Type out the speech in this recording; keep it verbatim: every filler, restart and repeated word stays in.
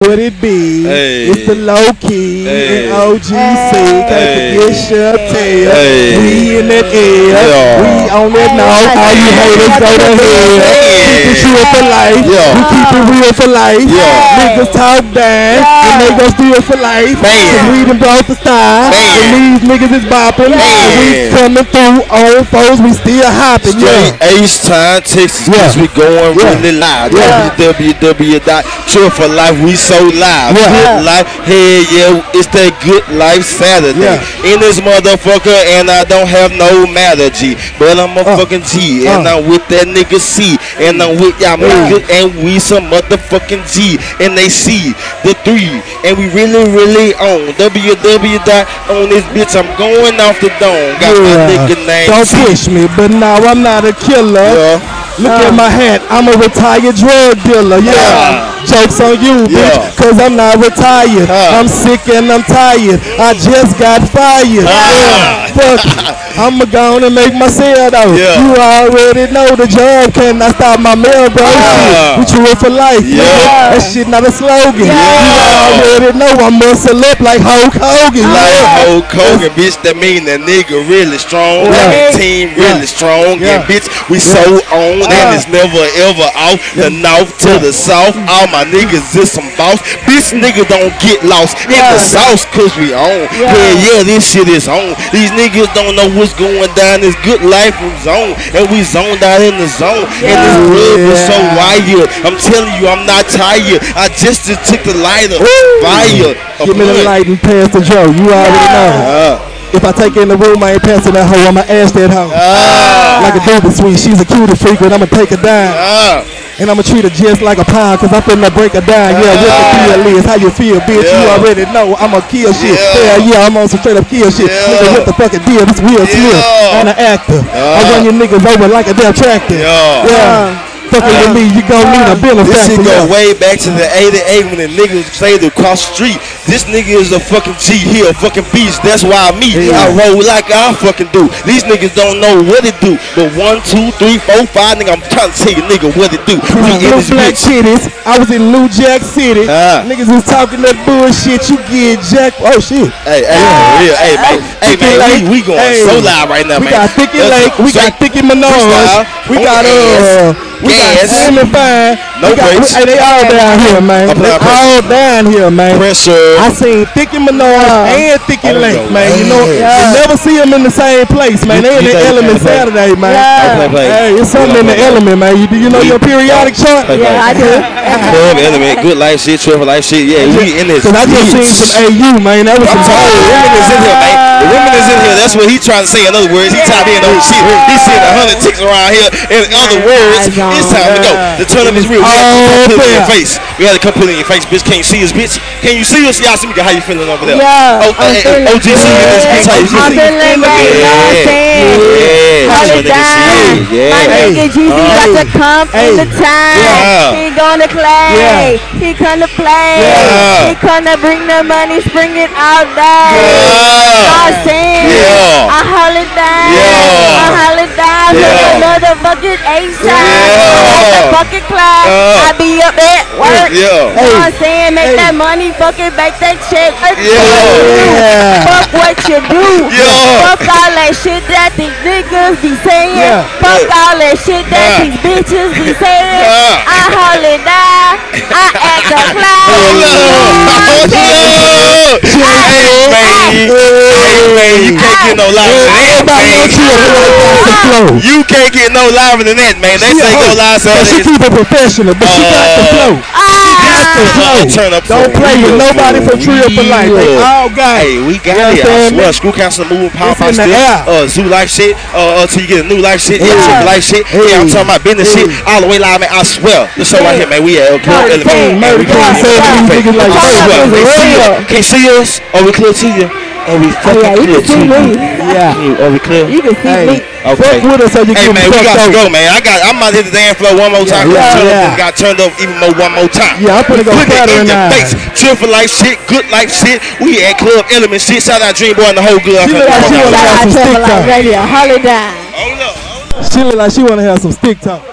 What it be? Hey. It's the low key Hey. and O G C. Can't Hey. forget Chantel. Hey. We in that air. Yeah. We on that note. All you haters go to hell. Keep it true for life. Yeah. We keep it real for life. Yeah. Niggas talk down and they gon' steal for life. Man. Cause we done brought the style. Man. And these niggas is bopping. Man. And we coming through old foes. We still hopping. Straight Yeah. H-Time, Texas, Yeah. cause we going Yeah. really live. Yeah. w w w dot true for life, we so live. Yeah. Good life, hey yeah, it's that good life Saturday. Yeah. In this motherfucker, and I don't have no matter G, but I'm a Uh. fucking G, and Uh. I'm with that nigga C, and I'm with y'all nigga, and we some motherfucking G, and they see the three, and we really, really on w w w dot on this bitch. I'm going off the dome. Got my nigga name. Don't C. push me, but now I'm not a killer. Yeah. Look at my hat, I'm a retired drug dealer. Yeah. Yeah. Jokes on you, bitch, Yeah. cause I'm not retired. Uh. I'm sick and I'm tired. I just got fired. Yeah. Fuck it. I'ma go on and make my sale though. Yeah. You already know the job cannot stop my mail, bro. Uh. We true for life. Yeah. nigga. That shit not a slogan. You already know I'm muscle up like Hulk Hogan. Like Yeah. Hulk Hogan, bitch, that mean that nigga really strong. Yeah. That team really Yeah. strong. Yeah. And bitch, we so on Uh. and it's never ever off. The north to the south. All my niggas is some boss. Bitch, nigga don't get lost in the sauce cause we on. Yeah, yeah, this shit is on. These niggas don't know what's going down. This good life is zone. And we zoned out in the zone. And this blood was so wired. I'm telling you, I'm not tired. I just, just took the lighter. Fire. A Give me the blunt. light and pass the Joe. You already know. Uh, If I take her in the room, I ain't passing that hoe. I'ma ash that hoe. uh, Like a doobie sweet. She's a cutie freak, but I'ma take her down. uh. And I'ma treat her just like a pound, cause I'm finna break her down. Yeah, what the deal is, how you feel, bitch? You Yeah. already know I'ma kill shit. Yeah. Hell yeah, I'm on some straight up kill shit. Yeah. Nigga, what the fucking deal? This Will Smith. Yeah. I'm an actor. I Yeah. run your niggas over like a damn tractor. Yeah. Yeah. Fucking with me, you gon' need a benefactor. This shit go yeah. way back to the eighty-eight when the niggas played across the street. This nigga is a fucking G, he a fucking beast. That's why me, Yeah. I roll like I fucking do. These niggas don't know what it do. But one, two, three, four, five, nigga, I'm trying to tell you, nigga, what it do. We in Little this black bitch. titties. I was in New Jack City. Ah. Niggas was talking that bullshit. You get jack. Oh shit. Hey, hey, for real. Hey, man. Hey, Thicky man, Lake. we, we going Hey. so live right now, We man. got Thicky Let's Lake. go. We got Straight Thicky Menage. freestyle. We On got the uh. ass. We got Gas. Slim and Fine. No We got- breaks. Hey, they all down here, man. Apply They pressure. all down here, man. Pressure. I seen Thicky Menage and Thicky Oh, Lake, no man. You know, way. you never see them in the same place, man. You- They in you the think element they play? Saturday, man. I play, play. Hey, it's something We in the don't play. element, man. You do you know We your periodic don't chart? play, play. Yeah, I do. Club element, good life shit, triple life shit. Yeah, we in this. Cause I just seen some A U, man. That was I'm some telling you, the women is in here, man. The women is in here. That's what he trying to say. In other words, he tied in on shit. He said a hundred ticks around here. In other words, it's time to go. The turn up is real. We had to come put it in your face. We had to come put it in your face, bitch. Can't see us, bitch. Can you see us? Y'all see me? How you feeling over there? Yeah, Oh, I'm hey, feeling O G C in this bitch. How you I'm feeling? feeling great, you know what I'm saying? Yeah. Hold it down. Yeah. My nigga G Z got to come in the time. Yeah. He gonna play. He gonna play. Yeah. He gonna bring the money, spring it out there. You know what I'm saying? Yeah. I hold it down. Yeah. I hold it down to Yeah. the motherfucking A-side. Yeah. At the fucking club. Yeah. I be up at work. Yeah. You know what I'm saying? Make Hey. that money, fucking make that check. Work Yeah. what you do. Yeah. Fuck what you do. Yeah. Fuck all that shit that these niggas be saying. Yeah. Fuck Yeah. all that shit that Yeah. these bitches be saying. Yeah. I hold it down. I act the clown. Hold You know what I'm saying? up. Hey, man. Hey, man. You can't get no louder than that, Everybody man. else here feel like that's the flow. You can't get no louder than that, man. They She a say go hoe, loud but she Saturdays. keep it professional, but she got the Uh, flow. Got the Ah. flow. Turn up Don't for play with real, nobody for from Trio for Life. They real. all got Hey, it. we got You it. I understand swear, me? Screw Council moving power It's pop in the still. air. Uh, zoo life shit. Uh, until you get a new life shit. Yeah, Yeah. triple life shit. Yeah, I'm Hey. talking about business Hey. shit. All the way live, man. I swear. The show right here, man. We at uh, Club Murder Element. King, And Murder we King, can't say even these fake. niggas like I that. swear. Murder Can't see King. us. Can't see us. Or we clear to you. Or we fucking yeah, you clear can to see you. me. Yeah. Are we clear? You can see Hey. me. Okay. Fuck with us so you Hey can man, we got to go, man. I got. I'm about to hit the dance floor one more time. Yeah, Turn yeah. up and got turned up even more one more time. Yeah, I'm finna go Put it fatter in than your that. face. Chill for life shit, good life shit. We at Club Element shit. Shout out Dream Boy and the whole good. She look like she wanna Shout have out some to stick Like talk. Radio. Hold it down. Hold up. She look like she wanna have some stick talk.